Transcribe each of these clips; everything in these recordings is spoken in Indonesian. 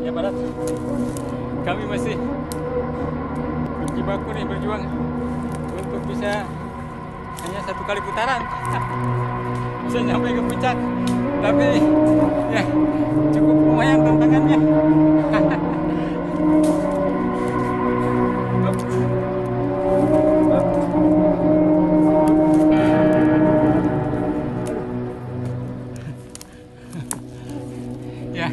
Ya Barat, kami masih berjibaku nih, berjuang untuk bisa hanya 1 kali putaran bisa nyampe ke puncak, tapi ya cukup lumayan tantangannya. Ya,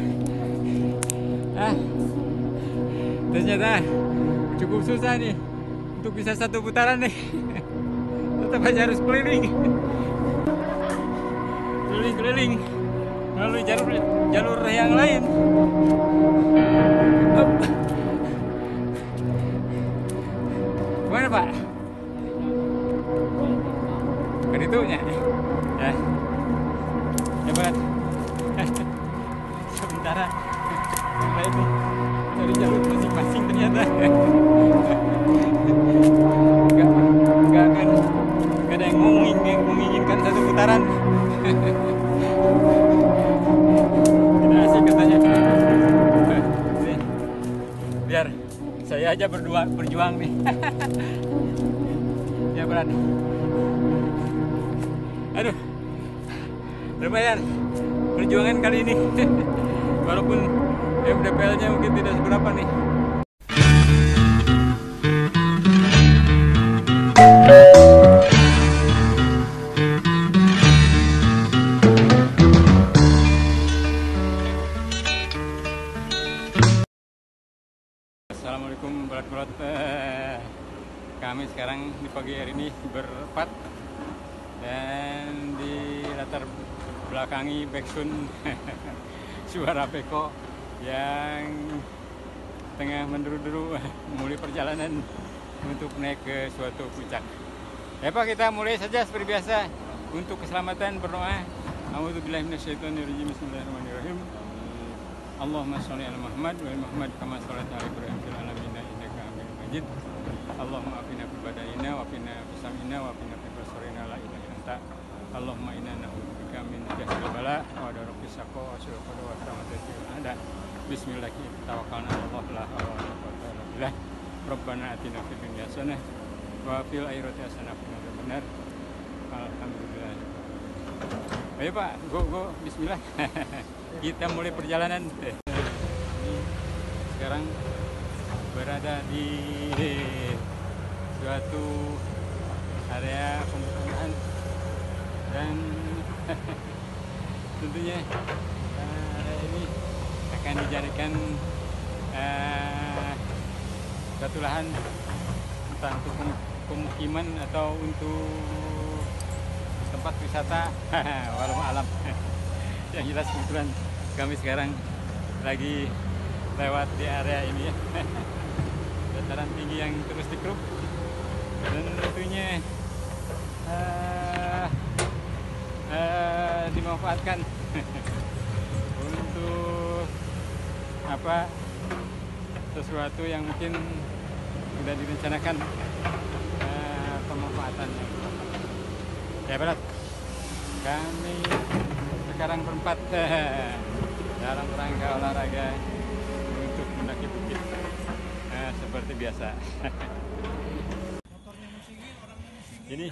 ternyata cukup susah nih untuk bisa 1 putaran nih. Tetap aja harus keliling, keliling melalui jalur yang lain. Gimana Pak? Kan itunya ya, hebat. Sementara yang lain nih dari jalur masing-masing ternyata nggak ada yang menginginkan 1 putaran. Tidak asik katanya. Nih, biar saya aja berjuang nih. Ya berat. Aduh, lumayan perjuangan kali ini. Walaupun MDPL-nya mungkin tidak seberapa nih. Assalamualaikum berat-berat. Kami sekarang di pagi hari ini berempat dan di latar belakangi backsound suara beko yang tengah menderu-deru mulai perjalanan untuk naik ke suatu puncak. Ya Pak, kita mulai saja seperti biasa untuk keselamatan berdoa. A'udzubillahi minasyaitonirrajim. Bismillahirrahmanirrahim. Allahumma sholli ala Muhammad wa Muhammad kama sholaita ala Ibrahim fil alamin innaka Hamidum Majid. Allahumma afina fil badaina wa afina fis samina wa afina fil basarina la ilaha illa anta. Allahumma inna na'udzubika min jahdil bala wa darabis saqwa wa su'il qada wa samatatil ada. Bismillah tawakkalna 'ala Allah la hawla wa la quwwata illa billah. Rabbana atina fid dunya hasanah wa fil akhirati hasanah wa qina adzabannar. Alhamdulillah. Ayo Pak, go bismillah. Kita mulai perjalanan. Sekarang berada di suatu area pembukaan dan tentunya area ini akan dijadikan suatu lahan entah untuk pemukiman atau untuk tempat wisata walau alam. Yang jelas kebetulan kami sekarang lagi lewat di area ini ya. Dataran tinggi yang terus dikeruk dan tentunya dimanfaatkan untuk apa sesuatu yang mungkin sudah direncanakan pemanfaatannya. Ya berat, kami sekarang berempat dalam rangka olahraga untuk mendaki bukit seperti biasa. Ini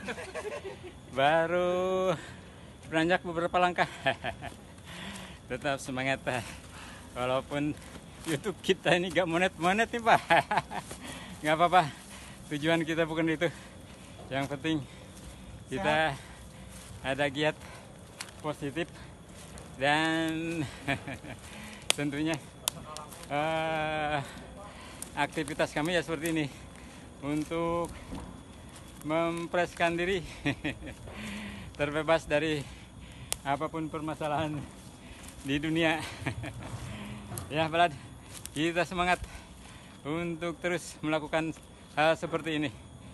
baru beranjak beberapa langkah. Tetap semangat walaupun YouTube kita ini gak monet-monet nih Pak. Gak apa-apa, tujuan kita bukan itu. Yang penting kita ada giat positif dan tentunya aktivitas kami ya seperti ini untuk mempreskan diri terbebas dari apapun permasalahan di dunia. Ya Brad, kita semangat untuk terus melakukan hal seperti ini.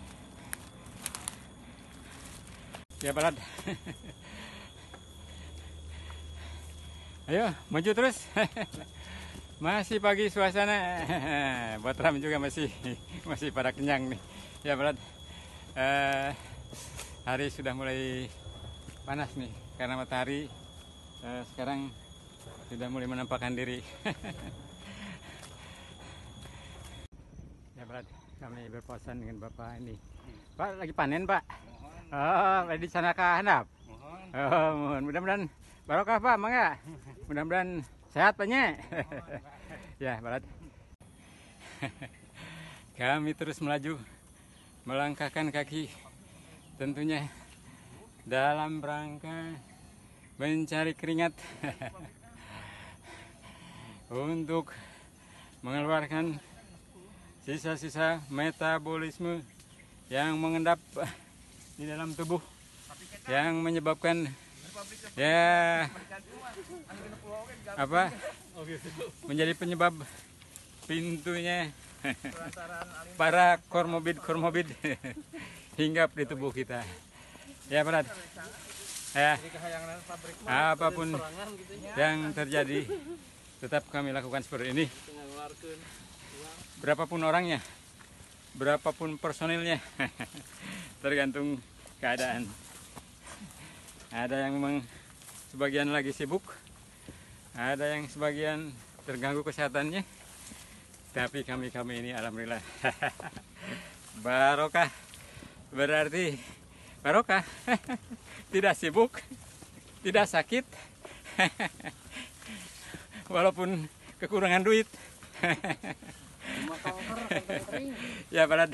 Ya Brad. Ayo maju terus. Masih pagi suasana, buat ram juga masih pada kenyang nih. Ya Brad, hari sudah mulai panas nih karena matahari sekarang sudah mulai menampakkan diri. Barat, kami berpapasan dengan Bapak ini. Pak lagi panen Pak? Oh, lagi di sana kah handap? Oh, mohon. Mudah-mudahan barokah Pak, mangga. Mudah-mudahan sehat Paknya. Ya, Barat. Kami terus melaju, melangkahkan kaki, tentunya dalam rangka mencari keringat untuk mengeluarkan sisa-sisa metabolisme yang mengendap di dalam tubuh, yang menyebabkan menjadi penyebab pintunya para komorbid hinggap di tubuh kita. Ya Barat, ya, apapun yang terjadi tetap kami lakukan seperti ini. Berapapun orangnya, berapapun personilnya, tergantung keadaan. Ada yang memang sebagian lagi sibuk, ada yang sebagian terganggu kesehatannya, tapi kami ini alhamdulillah barokah, berarti barokah. Tidak sibuk, tidak sakit, walaupun kekurangan duit. Ya Barat,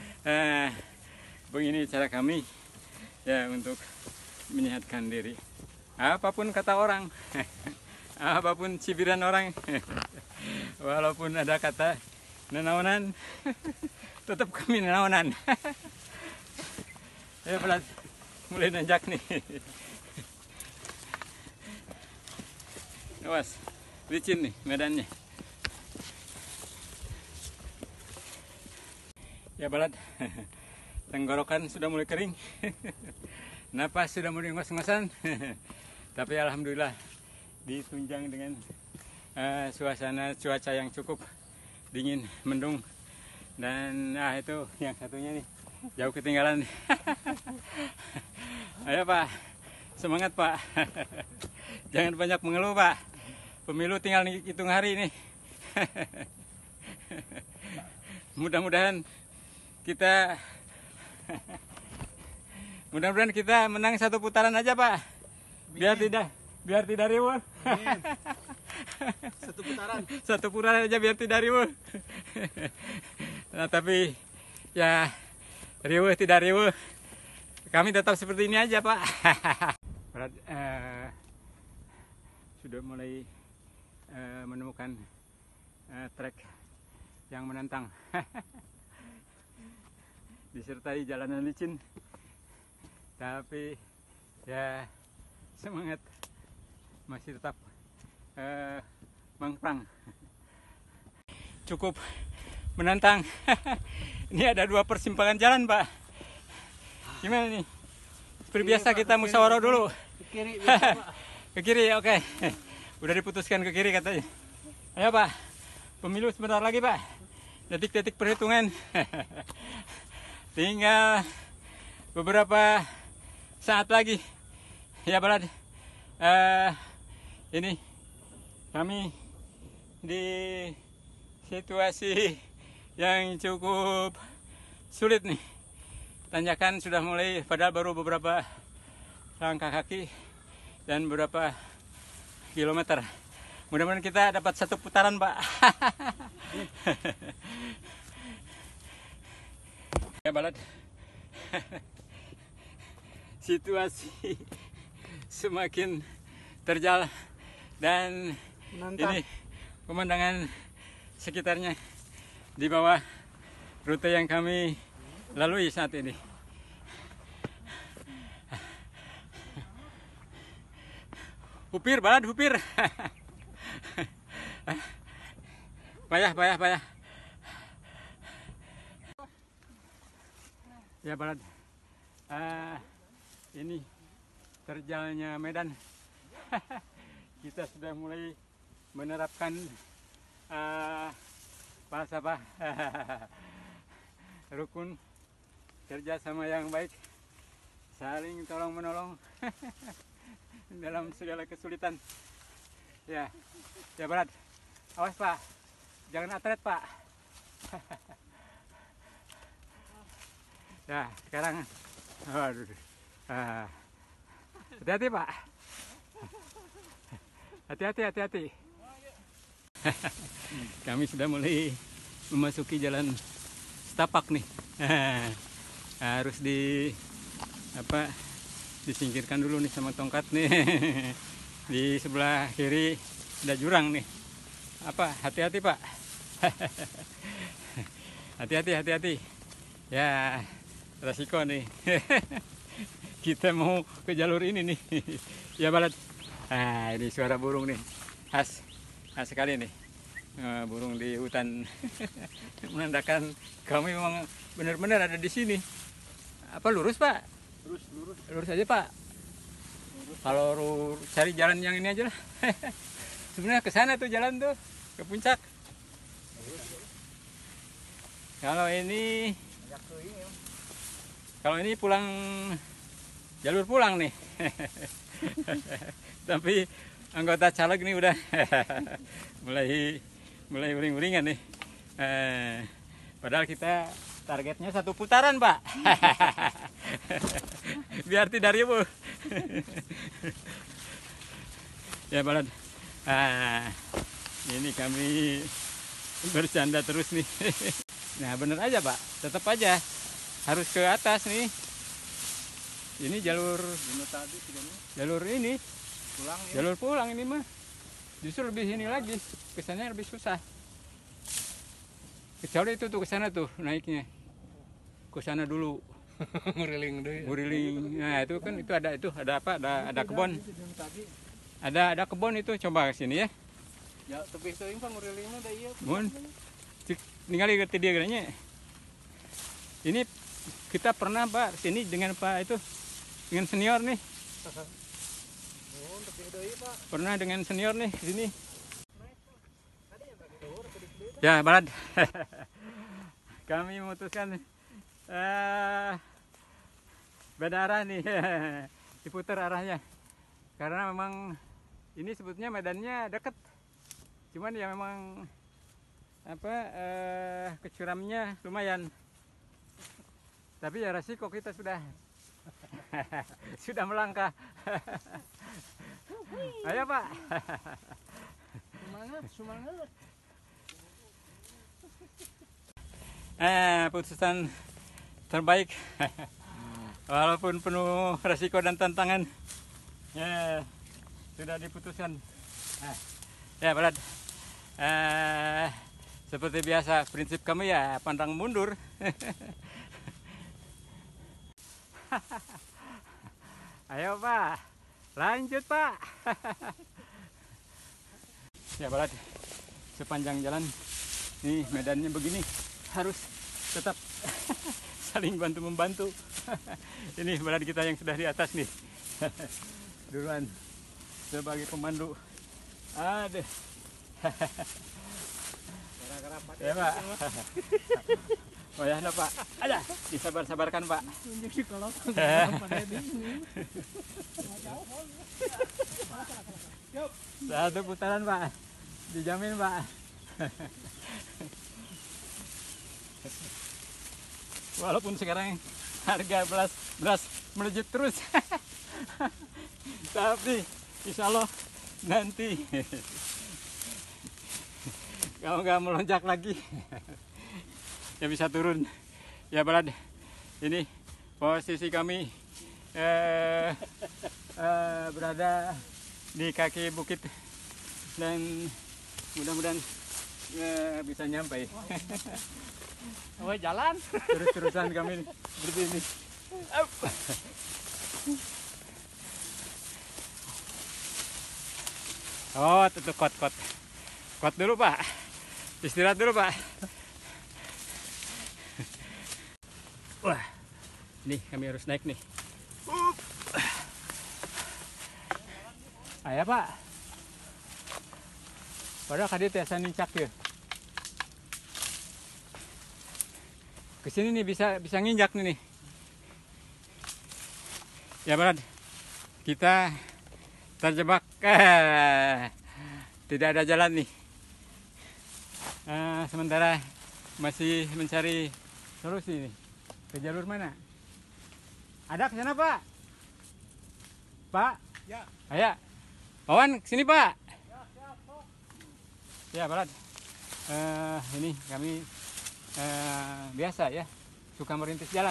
begini cara kami ya untuk menyehatkan diri. Apapun kata orang, apapun cibiran orang, walaupun ada kata nenaonan, tetap kami nenaonan. Ya Barat, mulai nanjak nih. Awas, licin nih medannya. Ya Barat, tenggorokan sudah mulai kering, napas sudah mulai ngos-ngosan, tapi alhamdulillah ditunjang dengan suasana cuaca yang cukup dingin, mendung, dan itu yang satunya nih jauh ketinggalan. Ayo Pak, semangat Pak, jangan banyak mengeluh Pak, pemilu tinggal hitung hari nih. Mudah-mudahan kita menang satu putaran aja Pak, biar tidak riweuh. Satu putaran aja biar tidak riweuh. Nah, tapi ya riweuh tidak riweuh, kami tetap seperti ini aja Pak. Barat, sudah mulai menemukan trek yang menantang. Disertai jalanan licin, tapi ya semangat masih tetap mangprang. Cukup menantang. Ini ada 2 persimpangan jalan Pak, gimana nih? Seperti biasa kita musyawarah dulu. Ke kiri, ke kiri, oke. Udah diputuskan ke kiri katanya. Ayo Pak, pemilu sebentar lagi Pak, detik-detik perhitungan. Tinggal beberapa saat lagi. Ya Barat, ini kami di situasi yang cukup sulit nih. Tanjakan sudah mulai, padahal baru beberapa langkah kaki dan beberapa kilometer. Mudah-mudahan kita dapat satu putaran Pak. Ya Barat, situasi semakin terjal dan ini pemandangan sekitarnya di bawah rute yang kami lalui saat ini. Hupir Barat, hupir. Payah. Ya Barat, ini terjalnya medan. Kita sudah mulai menerapkan rukun kerjasama yang baik, saling tolong menolong dalam segala kesulitan. Ya Barat, awas Pak, jangan atlet Pak. Ya, sekarang, waduh, hati-hati Pak, hati-hati. Kami sudah mulai memasuki jalan setapak nih. Harus disingkirkan dulu nih sama tongkat nih. Di sebelah kiri ada jurang nih. Hati-hati Pak. Hati-hati. Ya, resiko nih. Kita mau ke jalur ini nih. Ya Balat. Ini suara burung nih. Khas sekali nih. Burung di hutan. Menandakan kami memang benar-benar ada di sini. Lurus Pak? Lurus aja Pak. Kalau cari jalan yang ini aja lah. Sebenarnya ke sana tuh jalan tuh, ke puncak. Kalau ini pulang, jalur pulang nih. Tapi anggota caleg ini udah mulai uring-uringan nih. Padahal kita targetnya 1 putaran Pak. Biar tidak ribu. Ya Balat. Ini kami bercanda terus nih. Nah bener aja Pak, tetap aja harus ke atas nih. Ini jalur ini pulang, ya? Jalur pulang ini mah justru lebih ini lagi, kesannya lebih susah. Kecuali itu tuh kesana tuh naiknya, ke sana dulu. Nguriling. Nah itu kan ada kebun. Ada kebun itu, coba ke sini ya. Ya tapi sering Pak ngurilingnya da ieu. Mun ningali ke dia geunya. Ini kita pernah Pak sini dengan Pak itu, dengan senior nih. Pak. Pernah dengan senior nih di sini. Ya Balat. Kami memutuskan beda arah nih. Diputar arahnya. Karena memang ini sebetulnya medannya dekat. Cuman ya memang kecuramnya lumayan. Tapi ya resiko kita sudah melangkah. Ayo Pak. Semangat. Putusan terbaik. Walaupun penuh resiko dan tantangan, ya sudah diputuskan. Ya Balat. Seperti biasa prinsip kami ya pantang mundur. Ayo Pak, lanjut Pak. Ya Balat, sepanjang jalan nih medannya begini, harus tetap saling bantu-membantu. Ini Balat kita yang sudah di atas nih. Duluan sebagai pemandu. Aduh. Ya Pak. Oh ya Pak. Ada, disabar-sabarkan Pak. Satu putaran Pak, dijamin Pak. Walaupun sekarang harga beras melejit terus. Tapi insya Allah nanti kalau nggak melonjak lagi ya bisa turun. Ya Balat, ini posisi kami berada di kaki bukit dan mudah-mudahan bisa nyampe. Oh jalan. Terus-terusan kami seperti ini. Oh, tutup kot dulu Pak. Istirahat dulu Pak. Wah, ini kami harus naik nih. Ayo Pak. Padahal kadit ya nincak ya. Kesini nih bisa nginjak nih. Ya Balat, kita terjebak. Tidak ada jalan nih. Sementara masih mencari solusi nih. Ke jalur mana? Ada ke sana, Pak? Pak? Ya. Ayo. Wawan, sini, Pak. Ya, siap, Pak. Ya, Barat. Ini kami biasa ya, suka merintis jalan.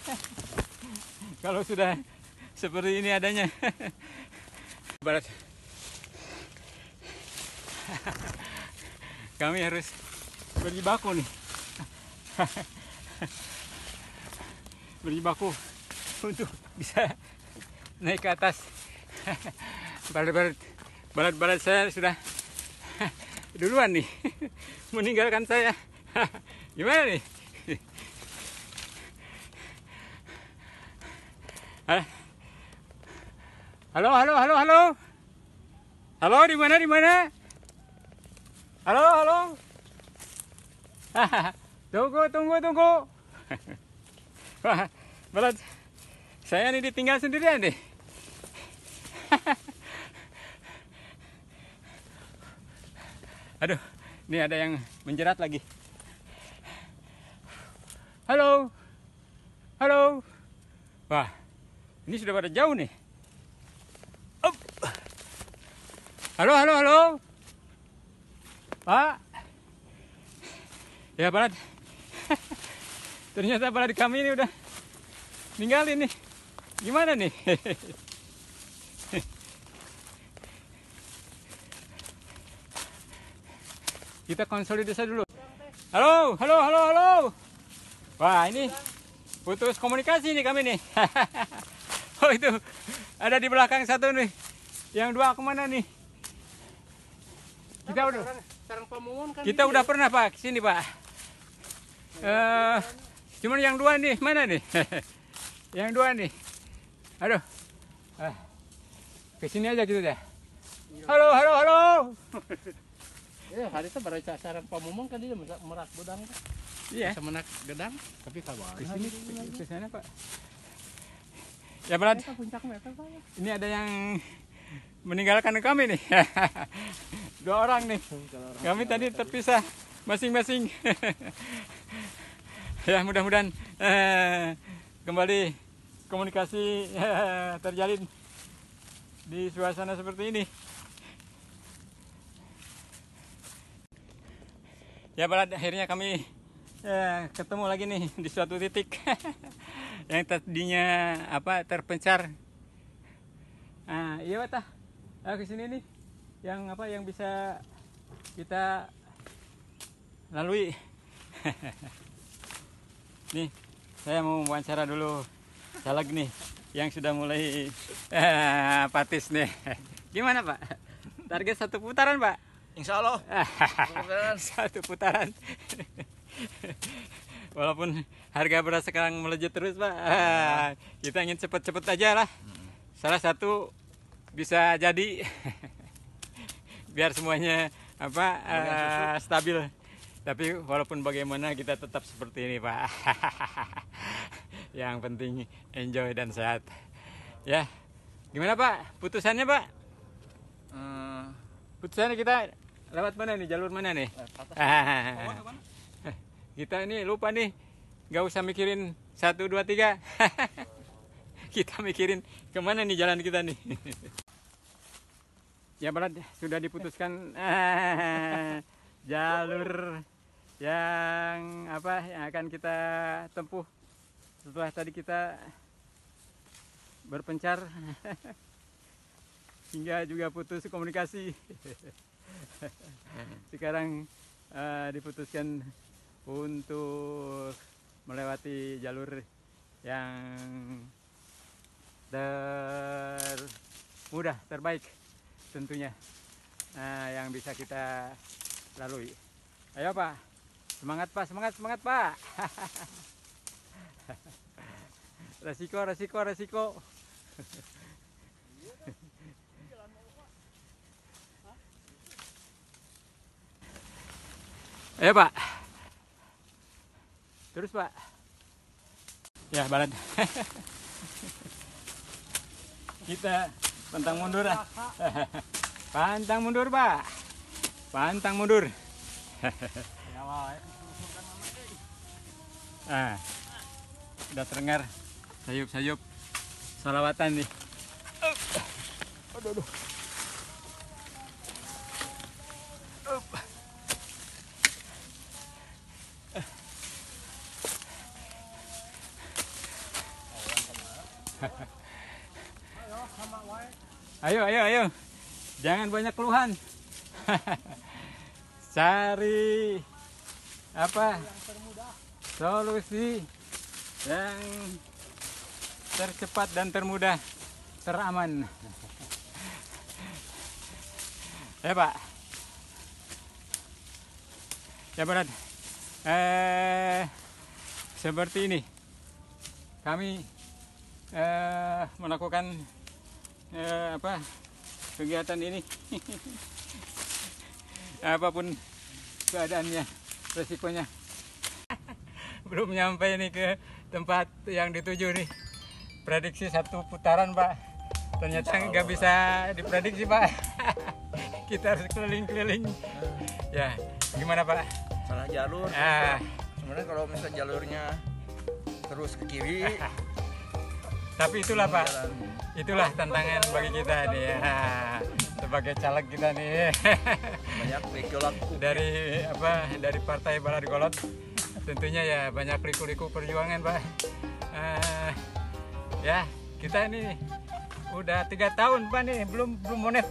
Kalau sudah seperti ini adanya. Barat. Kami harus berjibaku nih. Berjibaku untuk bisa naik ke atas. Barat saya sudah duluan nih meninggalkan saya. Gimana nih? Halo. Halo, di mana? Halo. Tunggu. Wah, Barat, saya nih ditinggal sendirian deh. Aduh, ini ada yang menjerat lagi. Halo. Wah, ini sudah pada jauh nih. Up. Halo. Pak. Ya, Barat. Ternyata Barat kami ini udah ninggalin nih. Gimana nih? Kita konsolidasi dulu. Halo. Wah, ini putus komunikasi nih kami nih. Oh, itu ada di belakang satu nih. Yang dua kemana nih? Kita udah pernah, Pak, kesini, Pak. Cuman yang dua nih, mana nih? Yang dua nih. Aduh. Kesini aja gitu deh. Halo. Ya, hari itu baca sarang pamumung kan dia merak bedang. Iya. Semenak gedang, tapi kawan. Kesini, ke sana, Pak. Ya, Barat. Ini ada yang meninggalkan kami nih. 2 orang nih. Kami tadi terpisah masing-masing. Ya, mudah-mudahan kembali komunikasi terjalin di suasana seperti ini. Ya, Barat, akhirnya kami ketemu lagi nih di suatu titik yang tadinya terpencar. Iya, Pak. Ke sini nih yang bisa kita lalui. Nih, saya mau wawancara dulu caleg nih yang sudah mulai apatis nih. Gimana, Pak? Target 1 putaran, Pak? Insya Allah. 1 putaran. Walaupun harga beras sekarang melejit terus, Pak. Kita ingin cepet-cepet aja lah. Salah satu bisa jadi biar semuanya stabil. Tapi walaupun bagaimana kita tetap seperti ini, Pak. Yang penting enjoy dan sehat. Ya, gimana, Pak? Putusannya, Pak? Putusannya kita lewat mana nih? Jalur mana nih? Kita ini lupa nih, nggak usah mikirin 1, 2, 3. Kita mikirin kemana nih jalan kita nih. Ya, Barat, sudah diputuskan jalur yang akan kita tempuh setelah tadi kita berpencar hingga juga putus komunikasi. Sekarang diputuskan untuk melewati jalur yang termudah, terbaik tentunya, yang bisa kita lalui. Ayo, Pak, semangat, Pak, semangat, Pak. Resiko. Ayo, Pak. Terus, Pak. Ya, Barat. Kita pantang mundur. Pantang mundur, Pak. Pantang mundur. udah terdengar sayup-sayup salawatan nih. Aduh. Ayo. Jangan banyak keluhan. Cari apa? Solusi yang tercepat dan termudah, teraman. Ya Pak. Ya Berat. Seperti ini. Kami melakukan kegiatan ini. Apapun keadaannya, resikonya. Belum nyampe nih ke tempat yang dituju nih. Prediksi 1 putaran Pak. Ternyata nggak bisa diprediksi Pak. Kita harus keliling-keliling. Ya, gimana Pak? Salah jalur. Sebenarnya kalau misalnya jalurnya terus ke kiri. Tapi itulah Pak. Itulah tantangan bagi kita nih ya. Sebagai caleg kita nih. Banyak liku-liku dari Partai Balad Golot. Tentunya ya banyak liku-liku perjuangan Pak. Ya kita ini udah 3 tahun Pak nih belum monet.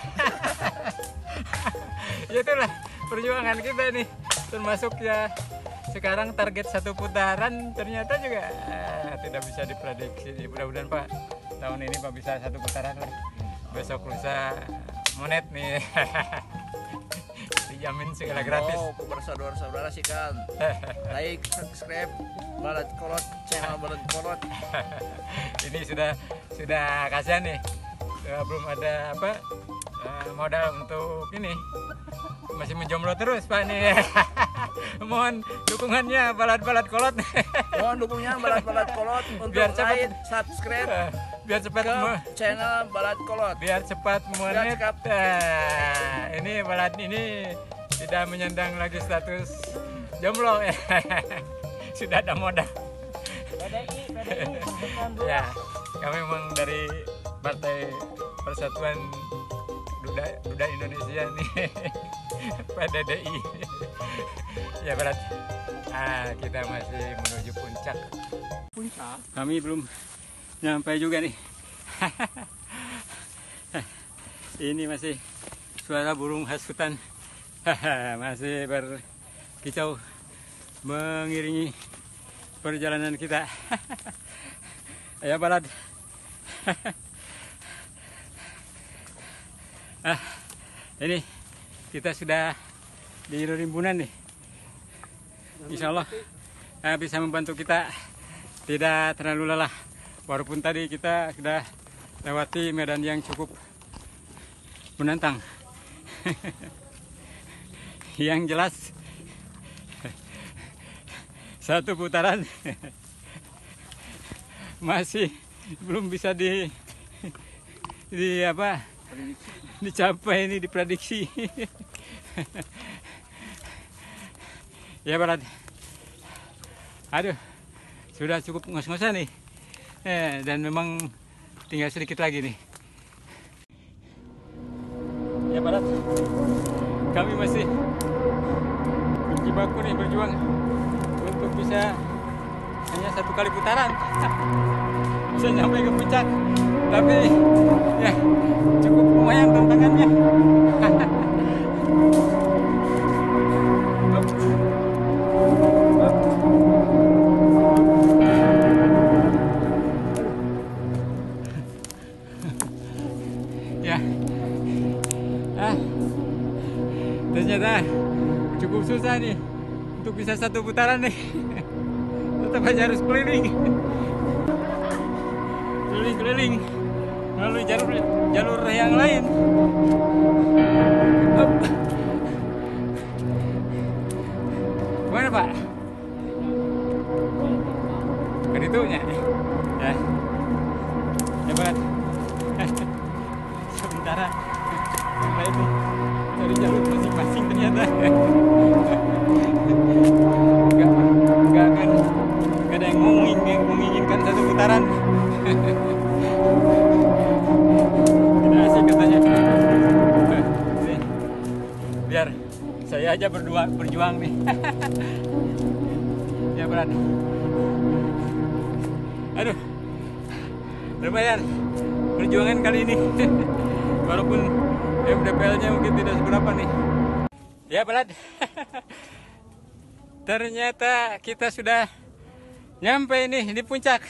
Ya itulah perjuangan kita nih, termasuk ya sekarang target 1 putaran ternyata juga tidak bisa diprediksi. Mudah-mudahan Pak tahun ini Pak bisa 1 putaran lah, besok lusa monet nih. Dijamin segala gratis. Kepada saudara-saudara sikan like, subscribe Balad Kolot, channel Balad Kolot. Ini sudah kasihan nih, belum ada modal untuk ini, masih menjomblo terus Pak nih. Mohon dukungannya Balad Kolot. Mohon dukungannya Balad Kolot untuk biar cepat, like, subscribe biar cepat ke channel Balad Kolot. Biar cepat monet. Ini Balad ini tidak menyandang lagi status jomblo. Sudah ada modal. Ya, kami memang dari Partai Persatuan Duda Indonesia nih. PDDI. Ya Berat. Kita masih menuju puncak. Kami belum nyampe juga nih. Ini masih suara burung khas hutan. Masih berkicau mengiringi perjalanan kita. Ya Balad. Ini kita sudah di rimbunan nih. Insya Allah bisa membantu kita tidak terlalu lelah. Walaupun tadi kita sudah lewati medan yang cukup menantang. Yang jelas 1 putaran masih belum bisa dicapai, ini diprediksi. Ya Balad. Aduh, sudah cukup ngos-ngosan nih. Dan memang tinggal sedikit lagi nih. Ya Balad. Kami masih berjibaku nih, berjuang untuk bisa hanya 1 kali putaran. Bisa nyampe ke puncak. Tapi ya cukup lumayan tantangannya. Ya, ternyata cukup susah nih untuk bisa 1 putaran nih. Tetap aja harus keliling melalui jalur yang lain. Gimana Pak? Kan itunya ya. Ya Pak. Sementara yang lain nih dari jalur masing-masing ternyata. Gak ada yang ngomongin biar saya aja berjuang nih. Ya berat. Aduh, lumayan perjuangan kali ini. Walaupun MDPL-nya mungkin tidak seberapa nih. Ya berat. Ternyata kita sudah nyampe nih di puncak.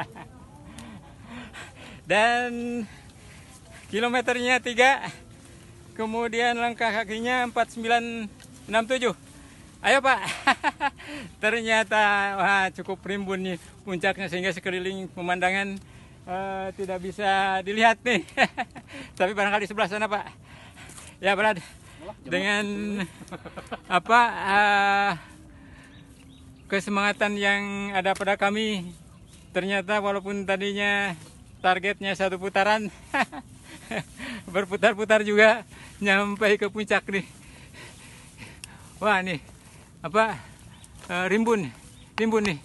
Dan kilometernya 3. Kemudian langkah kakinya 4967. Ayo Pak. Ternyata wah, cukup rimbun nih puncaknya sehingga sekeliling pemandangan tidak bisa dilihat nih. Tapi barangkali sebelah sana Pak. Ya Brad. Dengan apa kesemangatan yang ada pada kami, ternyata walaupun tadinya targetnya 1 putaran, berputar-putar juga nyampe ke puncak nih. Wah nih apa rimbun nih.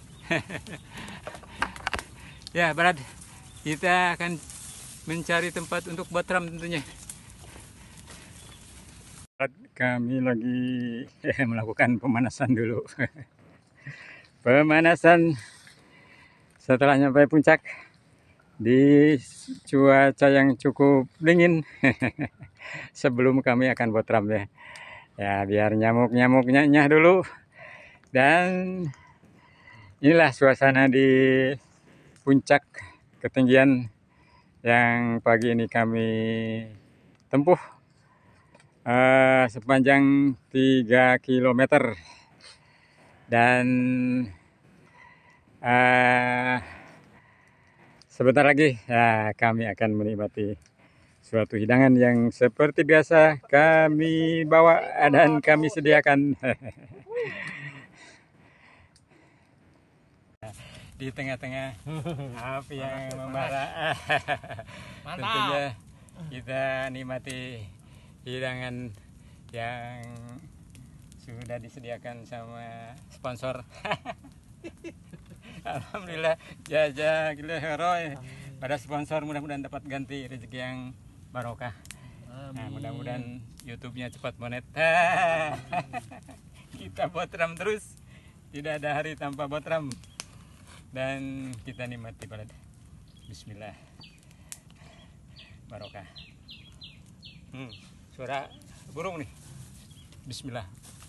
Ya Brad, kita akan mencari tempat untuk botram tentunya. Kami lagi melakukan pemanasan dulu. Pemanasan setelah nyampe puncak di cuaca yang cukup dingin. Sebelum kami akan botram ya. Ya biar nyamuk-nyamuknya nyah dulu. Dan inilah suasana di puncak ketinggian yang pagi ini kami tempuh sepanjang 3 km. Dan sebentar lagi ya kami akan menikmati suatu hidangan yang seperti biasa kami bawa dan kami sediakan. Di tengah-tengah api yang membara. Tentunya kita nikmati hidangan yang sudah disediakan sama sponsor. Alhamdulillah jazakallahu pada sponsor, mudah-mudahan dapat ganti rezeki yang barokah. Nah, mudah-mudahan YouTube-nya cepat monet. Kita botram terus, tidak ada hari tanpa botram. Dan kita nikmati pada bismillah. Barokah. Suara burung nih. Bismillah.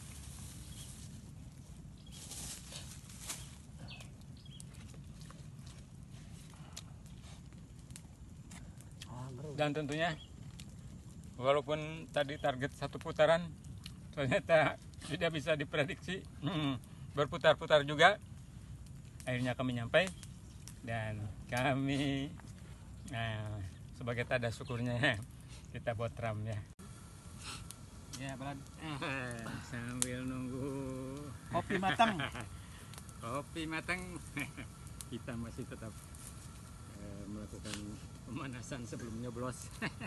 Dan tentunya walaupun tadi target 1 putaran, ternyata tidak bisa diprediksi, berputar-putar juga. Akhirnya kami nyampe dan kami sebagai tanda syukurnya kita botram ya. Ya Brad, sambil nunggu Kopi matang. Kopi matang. Kita masih tetap melakukan pemanasan sebelum nyoblos.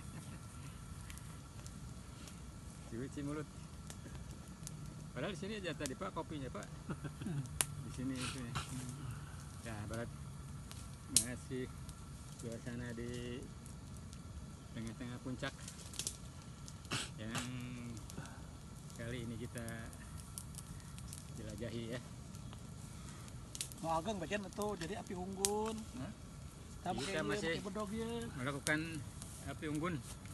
Cuci mulut. Padahal di sini aja tadi Pak kopinya Pak. Di sini itu ya. Ya Barat masih suasana di tengah-tengah puncak yang kali ini kita jelajahi ya. Mau ageng bagian itu jadi api unggun. Kita masih melakukan api unggun